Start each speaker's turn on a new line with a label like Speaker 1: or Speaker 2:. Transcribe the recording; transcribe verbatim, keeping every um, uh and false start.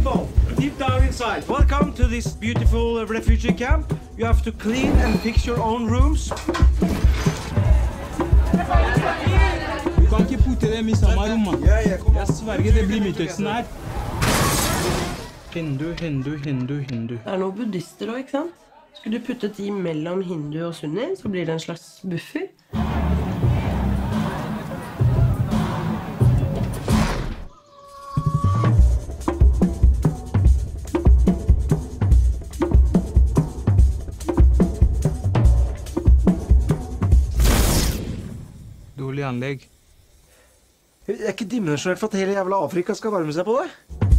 Speaker 1: go. Deep down inside. Welcome to this beautiful refugee camp. You have to clean and fix your own rooms.
Speaker 2: Du kan ikke putte dem i samme rom. Jeg sverger det blir Midtøsten her. Hindu, hindu, hindu, hindu.
Speaker 3: Det er noen buddhister også, ikke sant? Skulle du puttet de mellom hindu og sunni, så blir det en slags buffer.
Speaker 2: Dårlig anlegg.
Speaker 1: Det er ikke dimensjonert for at hele jævla Afrika skal varme seg på det.